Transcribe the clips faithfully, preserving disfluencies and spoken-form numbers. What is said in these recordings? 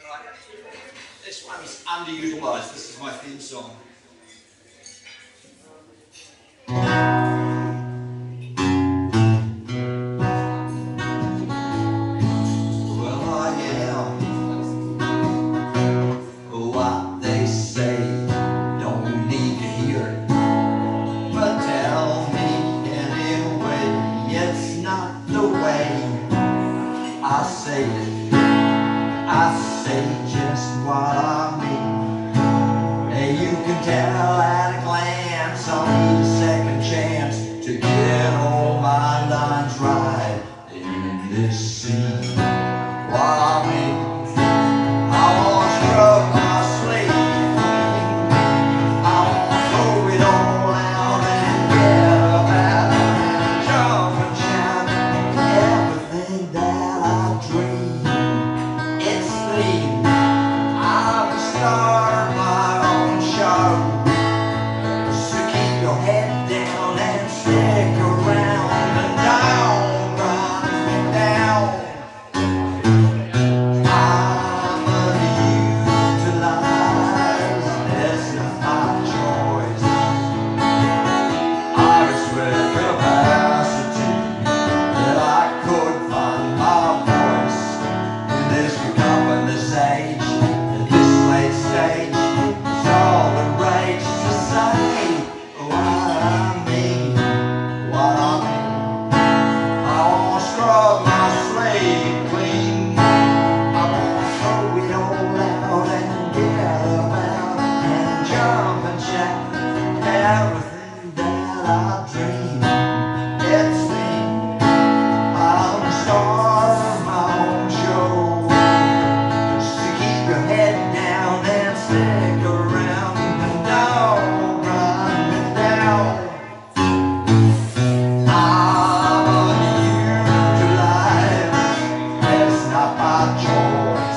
Right. This one's Underutilized. This is my theme song. Well, I am what they say, don't need to hear it, but tell me anyway. It's not the way I say it, I say just what I mean. Hey, you can tell at a glance, I'll need a second chance to get all my lines right in this scene. What I mean, I wanna scrub my slate clean. I wanna throw it all out and get about and jump and shout everything that I dream. It's clean. I'm a star of my own show, so keep your head down and stick around and don't run me down. I'm unutilized, it's not my choice. I expect capacity that I could find my voice in this cacophonous age, in this late stage. It's all the rage to say what I mean, what I mean. I wanna scrub my slate clean. I wanna throw it all out and get about and jump and shout everything that I dream. It's me. I'm the star of my own show, so keep your head down and stick around and don't run me down. I'm unutilized, it's not my choice.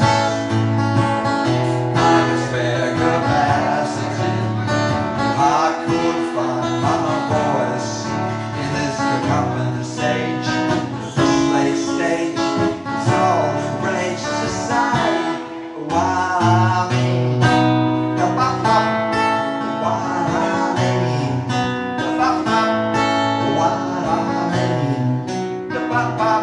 I got spare capacity if I could find my voice in this cacophonous stage, this late stage. It's all the rage to say what I mean. Da-ba-ba, what I mean. Da-ba-ba, what I mean. Da-ba-ba.